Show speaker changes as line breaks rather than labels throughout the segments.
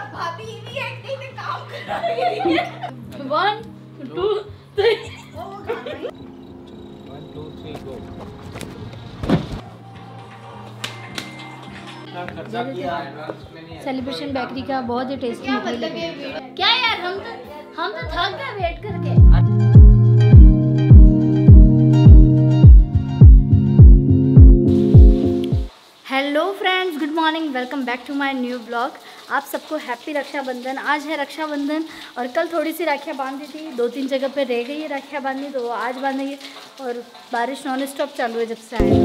भाभी भी एक्टिंग में काम कर रही है। 1 2 3
1 2 3 गो।
सेलिब्रेशन बेकरी का बहुत ही टेस्टी मिठाई लगी। क्या यार हम तो थक गए वेट करके। Hello friends, good morning, welcome back to my new blog. आप सबको हैप्पी रक्षाबंधन। आज है रक्षाबंधन और कल थोड़ी सी राखियाँ बांधी थी, 2-3 जगह पे रह गई है राखियाँ बांधनी, तो आज बांधेंगे। और बारिश नॉन स्टॉप चालू है जब से आए।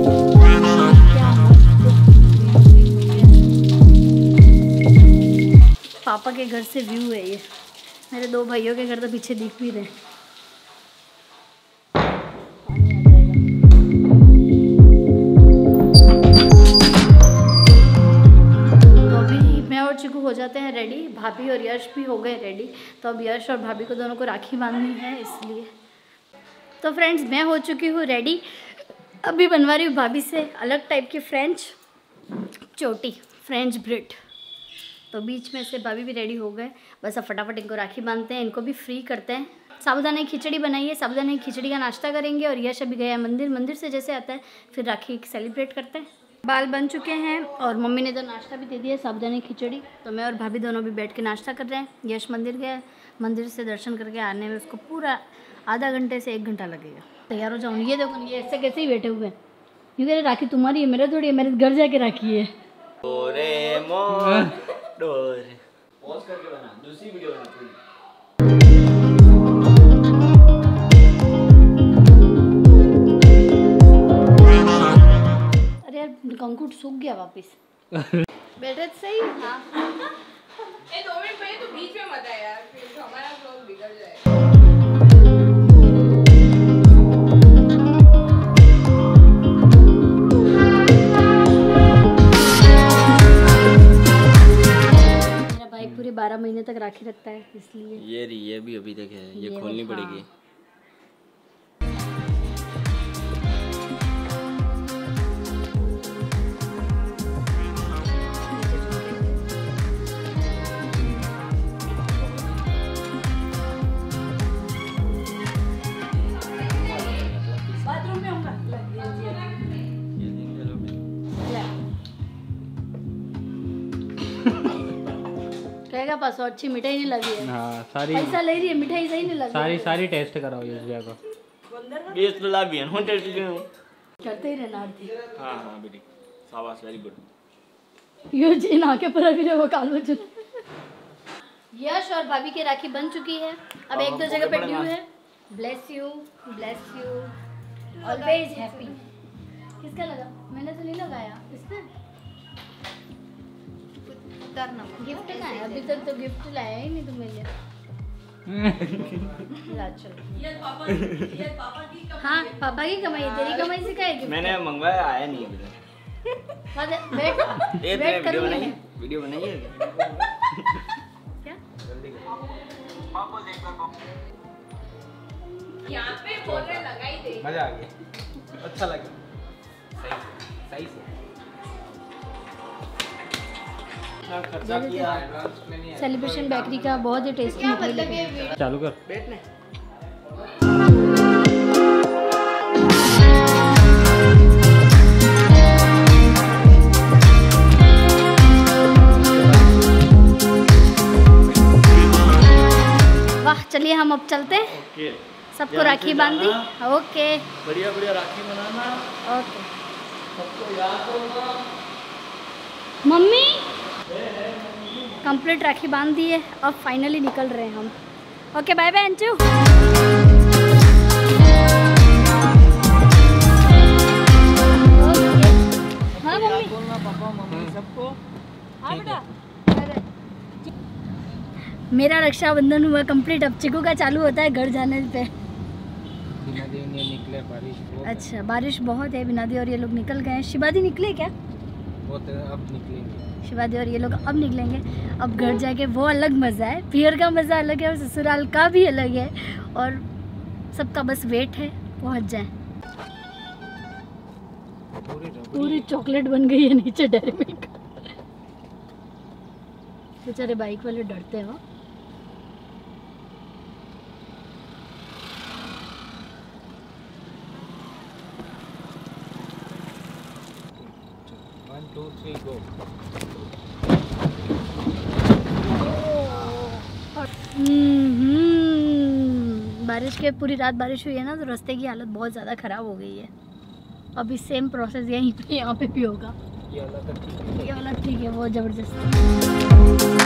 पापा के घर से व्यू है ये। मेरे 2 भाइयों के घर तो पीछे दिख भी रहे। चिकू हो जाते हैं रेडी, भाभी और यश भी हो गए रेडी। तो अब यश और भाभी को दोनों को राखी बांधनी है इसलिए। तो फ्रेंड्स, मैं हो चुकी हूँ रेडी। अभी बनवा रही हूँ भाभी से अलग टाइप की फ्रेंच चोटी, फ्रेंच ब्रेड। तो बीच में से भाभी भी रेडी हो गए। बस अब फटाफट इनको राखी बांधते हैं, इनको भी फ्री करते हैं। साबुदाना की खिचड़ी बनाई है, साबुदाना की खिचड़ी का नाश्ता करेंगे। और यश अभी गया मंदिर, मंदिर से जैसे आता है फिर राखी सेलिब्रेट करते हैं। बाल बन चुके हैं और मम्मी ने तो नाश्ता भी दे दिया, साबुदाना की खिचड़ी। तो मैं और भाभी दोनों भी बैठ के नाश्ता कर रहे हैं। यश मंदिर गया, मंदिर से दर्शन करके आने में उसको पूरा आधा घंटे से 1 घंटा लगेगा। तैयार हो जाऊँ। ये देखो, ये ऐसे कैसे ही बैठे हुए हैं। ये कह रहे राखी तुम्हारी है, मेरा थोड़ी है, मेरे घर जाके राखी है।
पॉज करके बना, दूसरी वीडियो बना पूरी।
कंकुट सूख गया वापस। बैठे सही। हाँ।
2 मिनट पहले तो बीच में मत आया यार, फिर तो हमारा ब्लॉग बिगड़ जाएगा।
मेरा भाई पूरे 12 महीने तक राखी रखता है इसलिए।
ये भी अभी तक है, ये खोलनी पड़ेगी।
कहेगा पास अच्छी मिठाई नहीं लगी है।
हाँ, सारी
पैसा ले रही है, मिठाई सही नहीं लगी।
सारी टेस्ट कराओ इस जगह को। ये तो लाभ है, हम टेस्ट
करते ही रहना आरती।
हां बेटी, शाबाश, वेरी गुड।
यो जी ना के पर भी वो कालो चुन। यश और भाभी की राखी बन चुकी है। अब 1-2 जगह पे ड्यू है। Bless you always happy. किसका लगा? मैंने तो नहीं लगाया। इसने गिफ्ट कहाँ है? अभी तक तो गिफ्ट लाया ही नहीं तुम्हें। हाँ, पापा की कमाई, तेरी कमाई से क्या है गिफ्ट?
मैंने मंगवाया, आया नहीं अभी तक। वेट करूंगी। वीडियो बनाई है
क्या?
पापा देख कर
यहाँ पे बोल रहे लगाई दे।
मजा आ गया, अच्छा लगा। सही से खर्चा किया।
सेलिब्रेशन बेकरी का बहुत ही टेस्टी मिठाई लगी।
चालू कर बैठने।
वाह, चलिए हम अब चलते हैं। सबको राखी बांधी। ओके,
बढ़िया बढ़िया राखी बनाना।
ओके।
सबको याद करना।
मम्मी कंप्लीट राखी बांध दी है, अब फाइनली निकल रहे हैं हम। Okay, bye bye Anshu. हाँ मम्मी,
बोलना पापा मम्मी सबको।
हाँ बेटा। मेरा रक्षाबंधन हुआ कंप्लीट। अब चिकू का चालू होता है घर जाने पे।
निकले बारिश बहुत।
अच्छा, बारिश बहुत है। बिनादी और ये लोग निकल गए। शिवादी निकले क्या?
वो तो अब निकलेंगे।
शिवादी और ये लोग अब निकलेंगे। अब घर जाके वो अलग मज़ा है, पियर का मज़ा अलग है और ससुराल का भी अलग है। और सबका बस वेट है पहुंच जाए। पूरी चॉकलेट बन गई है नीचे डेयरी मिल्क। बेचारे बाइक वाले डरते हैं।
1 2 3 गो।
बारिश के पूरी रात बारिश हुई है ना, तो रास्ते की हालत बहुत ज़्यादा ख़राब हो गई है। अभी सेम प्रोसेस यहीं पे यहाँ पे भी होगा। ये वाला ठीक है, बहुत ज़बरदस्त।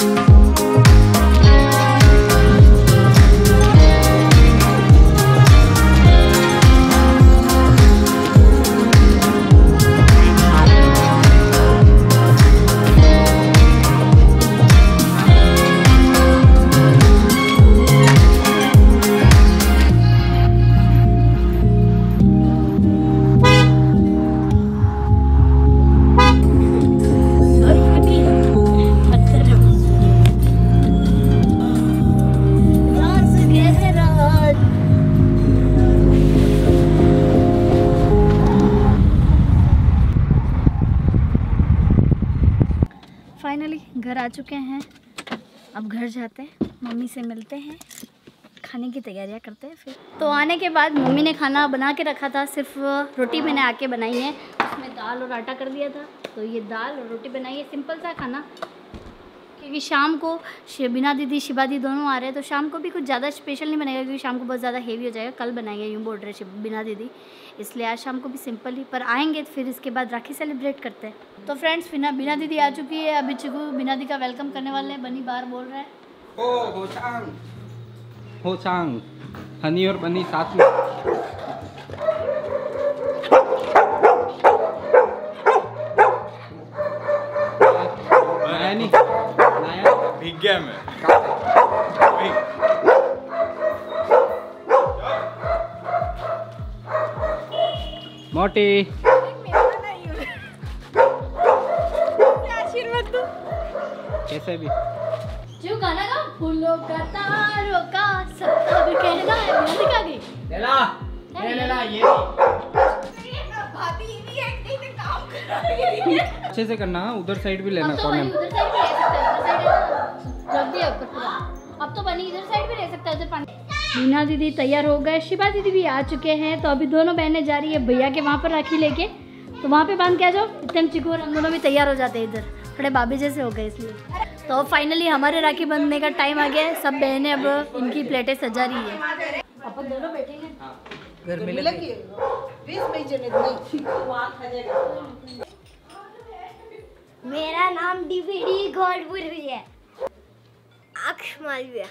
फाइनली घर आ चुके हैं। अब घर जाते हैं, मम्मी से मिलते हैं, खाने की तैयारियां करते हैं फिर। तो आने के बाद मम्मी ने खाना बना के रखा था, सिर्फ रोटी मैंने आके बनाई है। उसमें दाल और आटा कर दिया था, तो ये दाल और रोटी बनाई है, सिंपल सा खाना। क्योंकि शाम को बिना दीदी शिबा दी दोनों आ रहे हैं, तो शाम को भी कुछ ज़्यादा स्पेशल नहीं बनेगा, क्योंकि शाम को बहुत ज़्यादा हेवी हो जाएगा। कल बनाएंगे यूँ बोल रहे बिना दीदी, इसलिए आज शाम को भी सिंपल ही, पर आएंगे फिर इसके बाद राखी सेलिब्रेट करते हैं। तो फ्रेंड्स बिना दीदी आ चुकी है। अभी चिकू बिना दी का वेलकम करने वाले हैं। बनी बाहर बोल रहा है
हो चांग हनी और बनी साथ में।
भीग गया मैं।
मोटी
आशीर्वाद दो।
कैसे भी
जो गाना गा फूलों का तारों का सब अब कहना है। बिना दी का गई
ले ये
भाभी भी एक्टिंग में काम कर रही है।
अच्छे से करना, उधर साइड भी लेना।
अब तो
कौन
बनी उधर साइड भी रह सकता है, जब भी ऊपर पूरा। अब तो बनी इधर साइड भी रह सकता है, उधर पानी। मीना दीदी तैयार हो गए, शिबा दीदी भी आ चुके हैं। तो अभी दोनों बहनें जा रही है भैया के वहाँ पर राखी लेके, तो वहाँ पे बांध के आ जाओ। इतने में चिकू और हम दोनों भी तैयार हो जाते हैं, इधर थोड़े बाबी जैसे हो गए इसलिए। तो फाइनली हमारे राखी बांधने का टाइम आ गया है। सब बहनें अब इनकी प्लेटें सजा रही है। अपन दोनों बैठेंगे
घर में लगी।
मेरा नाम डीवीडी गॉडपुरी है। अक्ष मालविया।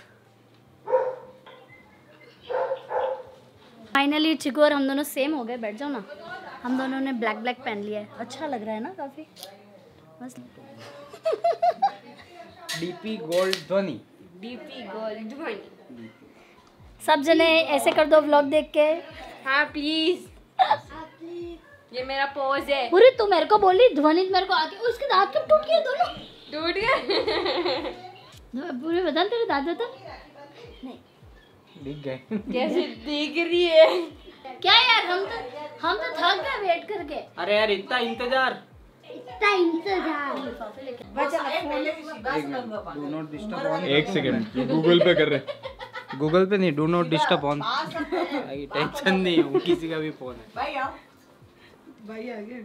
फाइनली चिकू और हम दोनों सेम हो गए। बैठ जाओ ना। हम दोनों ने ब्लैक पहन लिया है, अच्छा लग रहा है ना काफी। बस
डीपी गोल्ड ध्वनि।
सब जने ऐसे कर दो व्लॉग देख के।
हाँ प्लीज, ये मेरा पोज है।
पूरी तू मेरे को बोली, ध्वनि मेरे को आके उसके दांत कब टूट गए दोनों?
टूट गए।
पूरे बता तेरे दांत बता। नहीं
दिख गए।
कैसे दिख रही है?
क्या यार, हम तो थक गए वेट करके।
अरे यार इतना इंतजार। Do not disturb on.
एक सेकंड, गूगल पे कर रहे।
गूगल पे नहीं, do not disturb on. Tension नहीं है, किसी का भी फोन है।
भाई आगे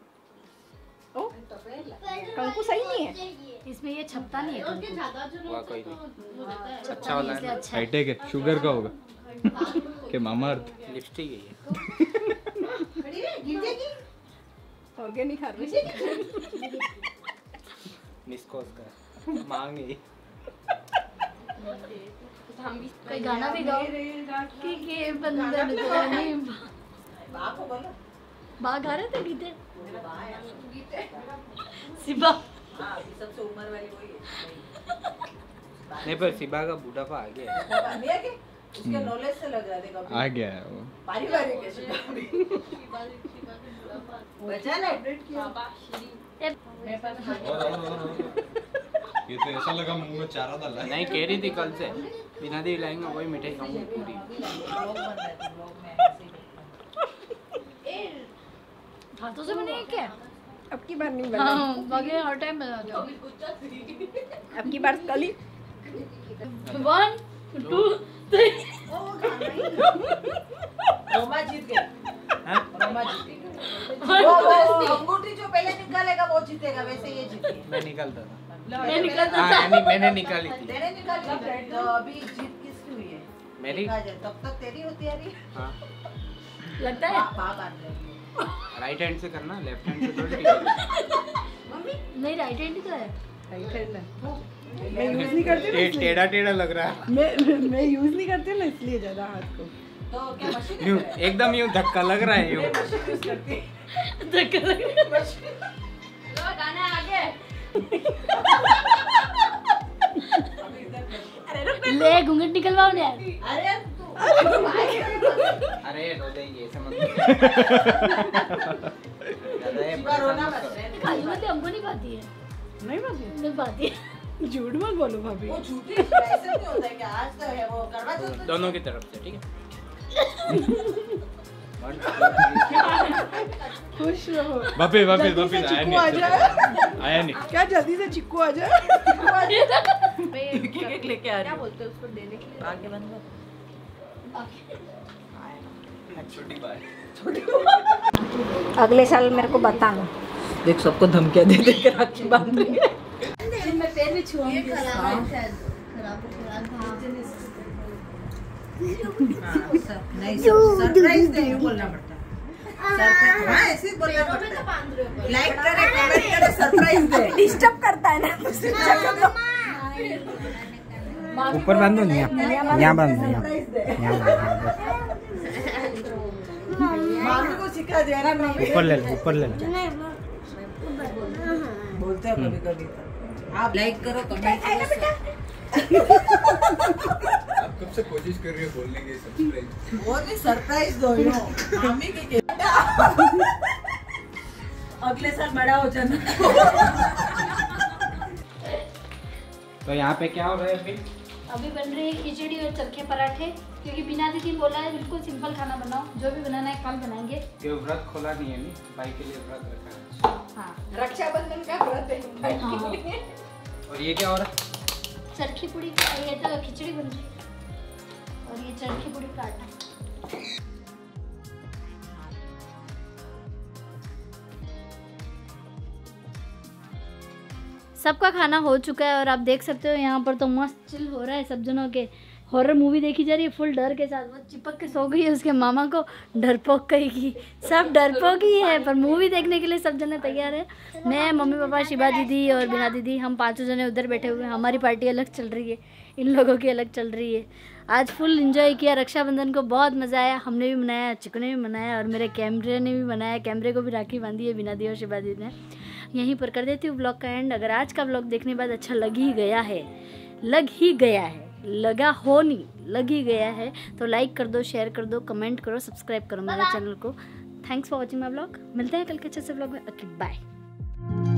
कंकु सही नहीं है
इसमें, ये छपता नहीं है कंकु।
वाह कोई नहीं, अच्छा वाला है।
अच्छा
हाईटेक है, शुगर का होगा के मामा अर्थ।
लिपस्टिक है ये।
Organic harvest.
मिसकोस का मांग है।
हम भी
कोई गाना भी गाओ कि के बंदर जाने बा गा रहे थे गीते। सिबा
सबसे उम्र वाली वही है।
नहीं पर सिबा का बुढ़ापा आ गया है।
उसके नॉलेज से लग रहा देखो
आ गया है वो।
पारिवारिक है। बचा ना अपडेट किया।
ये तो ऐसा लगा मुंह में चारा डाला है।
नहीं कह रही थी कल से बिना दी लाएंगे वही मिठाई खाऊंगी पूरी।
हाथों से बने क्या?
अब की बार नहीं
हाँ बाकी हर टाइम बना दो।
अब की बार कल ही
1 2 3
रोमा जीत गए। रोमा जीत गई। वो अंगूठी जो पहले निकालेगा वो जीतेगा, वैसे ये जीती।
मैं निकालता था।
मैं निकलता था।
मैंने निकाली थी।
तेरे निकाली तो अभी जीत किसकी हुई है?
मेरी?
तब तक तेरी होती है।
हाँ।
लगता है
राइट हैंड से करना, लेफ्ट हैंड से थोड़ी।
नहीं राइट हैंड तो है।
मैं यूज नहीं करती ना,
टेढ़ा टेढ़ा लग रहा है।
मैं यूज नहीं करती ना इसलिए ज्यादा हाथ को। तो क्या मशीन
यूं एकदम यूं धक्का लग रहा है यूं।
मशीन यूज करती
धक्का लग रहा है।
लो गाना आगे।
ले घूंघट निकलवाओ ना यार।
अरे
अरे रो देंगे ऐसे मत।
रोना मत रे।
खाली मत हमको नहीं पाती है।
नहीं बात
नहीं पाती है।
झूठ मत बोलो भाभी। वो झूठी ऐसे नहीं होता है कि आज तो है वो करवा चौथ तो
दोनों की तरफ से, ठीक है।
खुश रहो।
वापिस
जल्दी से चिक्कू आ जाए।
आया नहीं।
क्या जल्दी से चिक्कू आ जाए।
केक
लेके आ रही
क्या बोलते हैं उसको देने के लिए?
आगे बंद कर।
छोटी बात।
अगले साल मेरे को बताना। देख सबको धमकियां दे दे के राखी बांध रही है।
मैं पैर भी छुआऊंगी।
नहीं सरप्राइज दे बोलना पड़ता है। सरप्राइज हाँ ऐसे ही बोलना पड़ता है। लाइक करे कमेंट करे सरप्राइज दे। डिस्टर्ब करता है ना।
ऊपर बांधो नहीं, यहाँ बांधो,
मामी को सिखा दिया ना नहीं।
ऊपर ले लो, ऊपर ले लो।
बोलते हैं कभी कभी आप लाइक करो कमेंट करो।
आप कब से कोशिश कर रही हो बोलने की सरप्राइज?
वो नहीं सरप्राइज दो यो मामी के अगले साल बड़ा हो जाना।
तो यहाँ पे क्या हो रहा है अभी?
अभी बन रही है खिचड़ी और चरखे पराठे, क्योंकि बिना दीदी बोला है बिल्कुल सिंपल खाना बनाओ, जो भी बनाना है कल बनाएंगे।
ये व्रत खोला नहीं है, नहीं भाई के लिए व्रत रखा है।
हाँ
रक्षाबंधन का व्रत है।
हाँ।
और ये क्या हो रहा है?
चरखी पूड़ी ये तो खिचड़ी बन रही है और ये चरखी पूड़ी का आटा। सबका खाना हो चुका है और आप देख सकते हो यहाँ पर तो मस्त चिल हो रहा है सब जनों के। हॉरर मूवी देखी जा रही है फुल डर के साथ। वो चिपक के सो गई है, उसके मामा को डरपोक कहेगी। सब डरपोक ही है पर मूवी देखने के लिए सब जने तैयार है। मैं मम्मी पापा शिवा दीदी और बिना दीदी हम पांचों जने उधर बैठे हुए हैं। हमारी पार्टी अलग चल रही है, इन लोगों की अलग चल रही है। आज फुल एंजॉय किया रक्षाबंधन को, बहुत मज़ा आया। हमने भी मनाया, चिकू ने भी मनाया और मेरे कैमरे ने भी मनाया। कैमरे को भी राखी बांधी है बिना दी और शिवा दीदी ने। यहीं पर कर देती हूँ ब्लॉग का एंड। अगर आज का ब्लॉग देखने के बाद अच्छा लग ही गया है, लगा हो नहीं, लग ही गया है तो लाइक कर दो, शेयर कर दो, कमेंट करो, सब्सक्राइब करो मेरे चैनल को। Thanks for watching my blog. मिलते हैं कल के अच्छे से ब्लॉग में। Okay bye.